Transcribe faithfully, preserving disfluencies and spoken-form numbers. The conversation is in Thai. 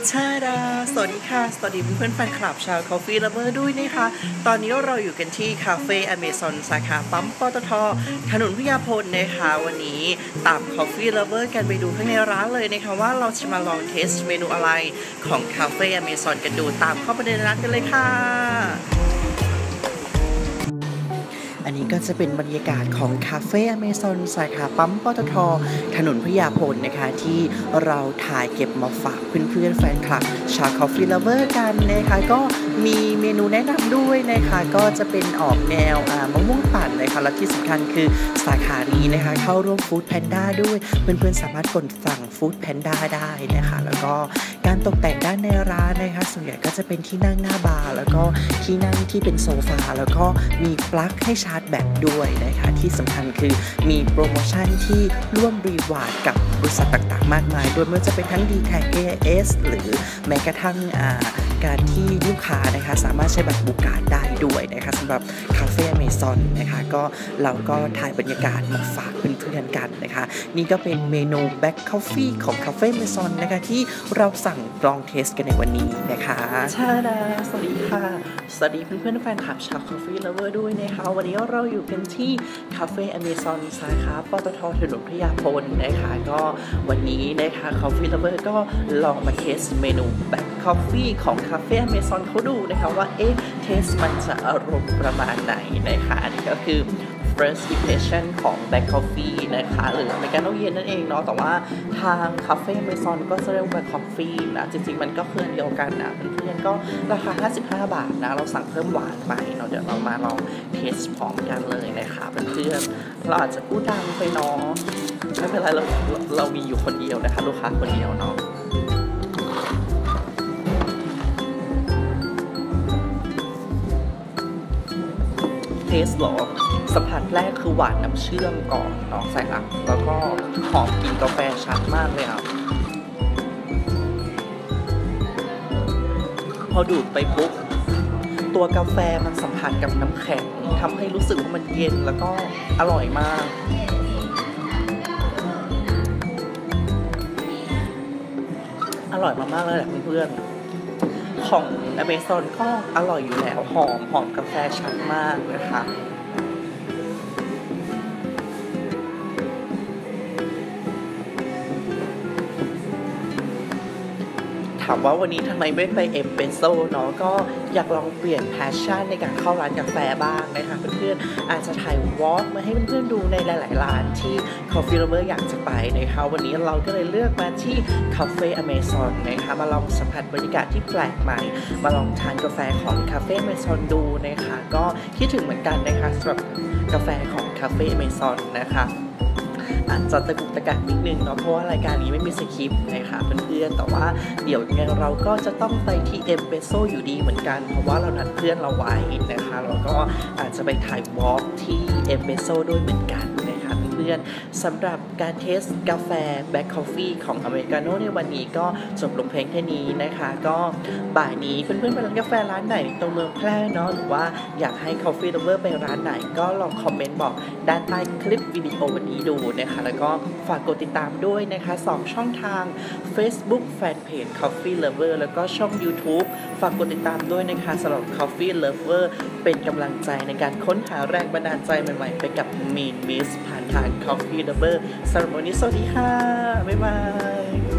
ชาดาสวัสดีค่ะสวัสดีเพื่อนๆแฟนคลับชาว Coffee Lover ด้วยนะคะตอนนี้เราอยู่กันที่คาเฟ่อเมซอนสาขาปั๊มปตท.ถนนพญาพลนะคะวันนี้ตาม Coffee Lover กันไปดูข้างในร้านเลยนะคะว่าเราจะมาลองเทสเมนูอะไรของคาเฟ่อเมซอนกันดูตามเข้าไปในร้านกันเลยค่ะอันนี้ก็จะเป็นบรรยากาศของคาเฟ่อเมซอนสาขาปั๊มปตท.ถนนพญาพลนะคะที่เราถ่ายเก็บมาฝากเพื่อนๆแฟนคลับชาว Coffee Lover กันนะคะก็มีเมนูแนะนำด้วยนะคะก็จะเป็นออกแนวมะม่วงปั่นนะคะและที่สำคัญคือสาขานี้นะคะเข้าร่วมฟู้ดแพนด้าด้วยเพื่อนๆสามารถกดสั่งฟู้ดแพนด้าได้นะคะแล้วก็การตกแต่งด้านในร้านนะคะส่วนใหญ่ก็จะเป็นที่นั่งหน้าบาร์แล้วก็ที่นั่งที่เป็นโซฟาแล้วก็มีปลั๊กให้ชาร์จแบตด้วยนะคะที่สำคัญคือมีโปรโมชั่นที่ร่วมรีวาร์ดกับบริษัทต่างๆมากมายโดยไม่ว่าจะเป็นทั้ง ดี แท็ก เอ เอส หรือแม้กระทั่งการที่ลูกค้านะคะสามารถใช้บัตรบูการ์ดได้ด้วยนะคะสำหรับคาเฟ่อเมซอนนะคะก็เราก็ถ่ายบรรยากาศมาฝากเพื่อนๆกันนะคะนี่ก็เป็นเมนูแบล็คคอฟฟี่ของคาเฟ่อเมซอนนะคะที่เราสั่งลองเทสกันในวันนี้นะคะชาดาสวัสดีค่ะสวัสดีเพื่อนๆแฟนคลับชาว Coffee Lover ด้วยนะคะวันนี้เราอยู่กันที่คาเฟ่อเมซอนสาขาปตท.ถนนพญาพลนะคะก็วันนี้นะคะ Coffee Lover ก็ลองมาเทสเมนูแบล็คคอฟฟี่ของคาเฟ่อเมซอนเขาดูนะคะว่าเอ๊ะเทสมันจะอารมณ์ประมาณไหนนะคะนี่ก็คือ first impression ของ black coffee นะคะหรืออเมริกาโน่เย็นนั่นเองเนาะแต่ว่าทางคาเฟ่อเมซอนก็จะเรียก black coffee นะจริงๆมันก็คือเดียวกันนะเพื่อนๆก็ราคาห้าสิบห้าบาทนะเราสั่งเพิ่มหวานไปเนาะเดี๋ยวเรามาลองเทสพร้อมกันเลยนะคะเพื่อนๆเราอาจจะพูดดังไปเนาะไม่เป็นไรเราเรามีอยู่คนเดียวนะคะลูกค้าคนเดียวเนาะเทสหรอสัมผัสแรกคือหวานน้ำเชื่อมก่อนเนาะใส่หลักแล้วก็หอมกลิ่นกาแฟชัดมากเลยอ่ะพอดูดไปปุ๊บตัวกาแฟมันสัมผัสกับน้ำแข็งทำให้รู้สึกว่ามันเย็นแล้วก็อร่อยมากอร่อยมากๆเลยแหละเพื่อนๆของอเมซอนก็อร่อยอยู่แล้วหอมหอมกาแฟชัดมากนะคะถามว่าวันนี้ทำไมไม่ไปเอสเปรสโซ่เนาะก็อยากลองเปลี่ยนแพชชั่นในการเข้าร้านกาแฟบ้างนะคะเพื่อนๆอาจจะถ่ายวอล์กมาให้เพื่อนๆดูในหลายๆร้านที่ Coffee Lover อยากจะไปนะคะวันนี้เราก็เลยเลือกมาที่คาเฟ่อเมซอนนะคะมาลองสัมผัสบรรยากาศที่แปลกใหม่มาลองทานกาแฟของคาเฟ่อเมซอนดูนะคะก็คิดถึงเหมือนกันนะคะสำหรับกาแฟของคาเฟ่อเมซอนนะคะอาจจะตะกุกตะกักนิดนึงเนาะเพราะว่ารายการนี้ไม่มีสคริปต์นะคะเพื่อนๆแต่ว่าเดี๋ยวยังไงเราก็จะต้องไปที่เอสเปรสโซ่อยู่ดีเหมือนกันเพราะว่าเรานัดเพื่อนเราไว้นะคะแล้วก็อาจจะไปถ่ายวอล์กที่เอสเปรสโซ่ด้วยเหมือนกันนะคะเพื่อนๆสำหรับการเทสกาแฟแบล็คคอฟฟี่ของอเมริกาโน่ในวันนี้ก็จบลงเพียงแค่นี้นะคะก็บ่ายนี้เพื่อนๆไปร้านกาแฟร้านไหนตรงเมืองแพร่เนาะหรือว่าอยากให้ Coffee Lover ไปร้านไหนก็ลองคอมเมนต์บอกด้านใต้คลิปวิดีโอวันนี้ดูนะคะแล้วก็ฝากกดติดตามด้วยนะคะสองช่องทาง Facebook Fanpage Coffee Lover แล้วก็ช่อง YouTube ฝากกดติดตามด้วยนะคะสำหรับ Coffee Lover เป็นกำลังใจในการค้นหาแรงบันดาลใจใหม่ๆไปกับ Mean Miss ผ่านทาง Coffee Lover สำหรับวันนี้สวัสดีค่ะบ๊ายบาย